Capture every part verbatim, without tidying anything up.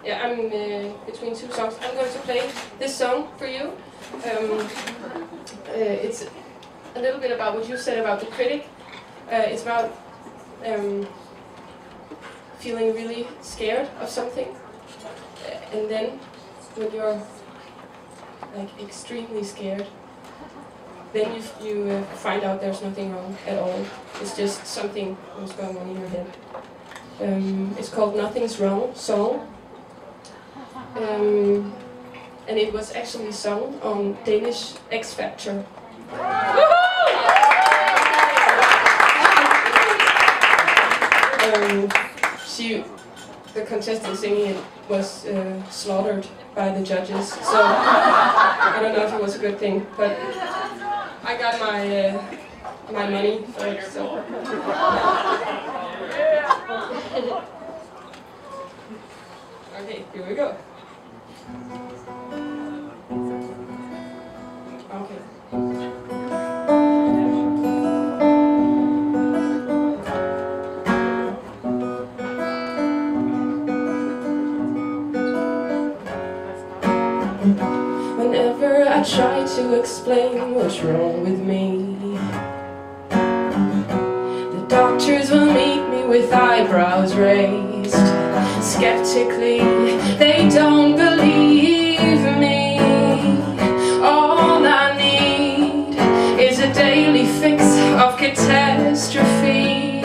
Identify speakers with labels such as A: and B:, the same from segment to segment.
A: yeah, I'm uh, between two songs. I'm going to play this song for you. Um, uh, it's a little bit about what you said about the critic. Uh, it's about um, feeling really scared of something, uh, and then when you're like extremely scared, then you you uh, find out there's nothing wrong at all. It's just something that's going on in your head. Um, it's called Nothing's Wrong song, um, and it was actually sung on Danish X Factor. um, she, the contestant singing it, was uh, slaughtered by the judges, so I don't know if it was a good thing, but I got my uh, my money for it, so. Okay, here we go. Okay. Whenever I try to explain what's wrong with me, the doctors will meet me with eyebrows raised. Skeptically, they don't believe me. All I need is a daily fix of catastrophe.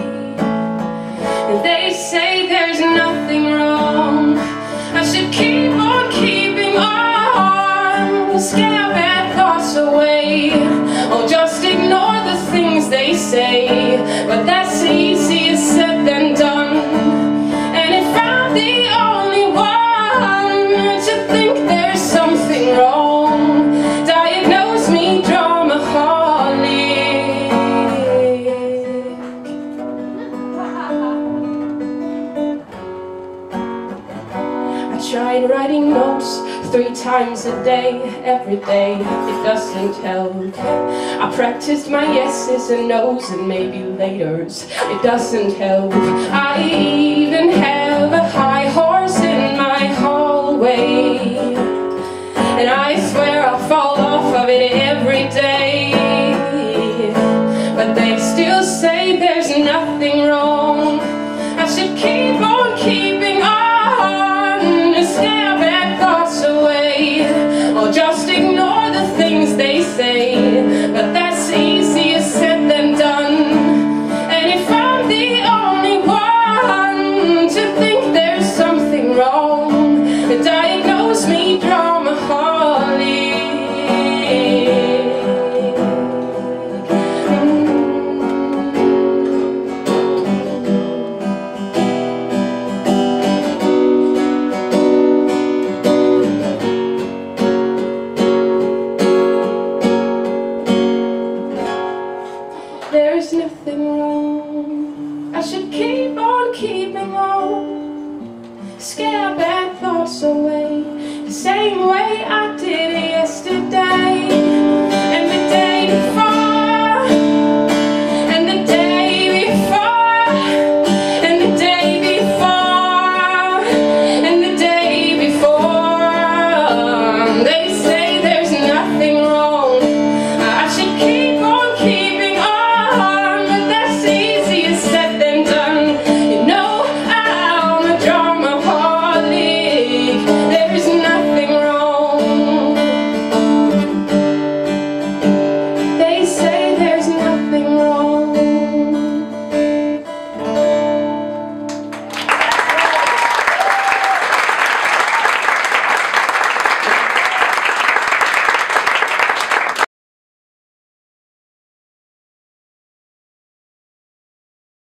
A: And they say there's nothing wrong, I should keep on keeping on, scare bad thoughts away, or just ignore the things they say. But that's easier said than done. And if I'm the only one to think there's something wrong, diagnose me dramaholic. I tried writing notes three times a day, every day, it doesn't help. I practiced my yeses and nos and maybe laters, it doesn't help. I even have a high horse in my hallway, and I swear I'll fall off of it every day. But they still say there's nothing wrong, I should keep on keeping on, to scare bad thoughts away, or just ignore the things they say. But that's easier said than done. And if I'm the only one to think there's something wrong, diagnose me dramaholic. There's nothing wrong, I should keep on keeping on, scare bad thoughts away, the same way I did yesterday.